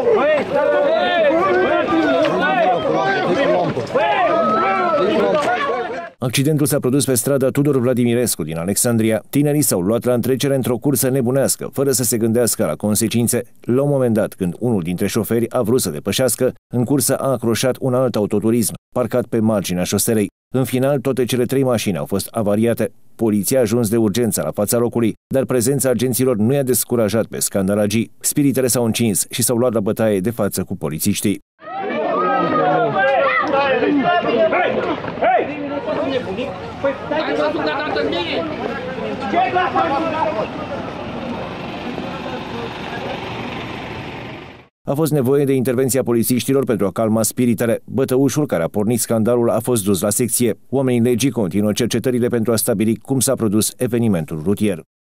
Accidentul s-a produs pe strada Tudor Vladimirescu din Alexandria. Tinerii s-au luat la întrecere într-o cursă nebunească, fără să se gândească la consecințe. La un moment dat, când unul dintre șoferi a vrut să depășească, în cursă a acroșat un alt autoturism, parcat pe marginea șoselei. În final, toate cele 3 mașini au fost avariate. Poliția a ajuns de urgență la fața locului, dar prezența agenților nu i-a descurajat pe scandalagii. Spiritele s-au încins și s-au luat la bătaie de față cu polițiștii. A fost nevoie de intervenția polițiștilor pentru a calma spiritele. Bătăușul care a pornit scandalul a fost dus la secție. Oamenii legii continuă cercetările pentru a stabili cum s-a produs evenimentul rutier.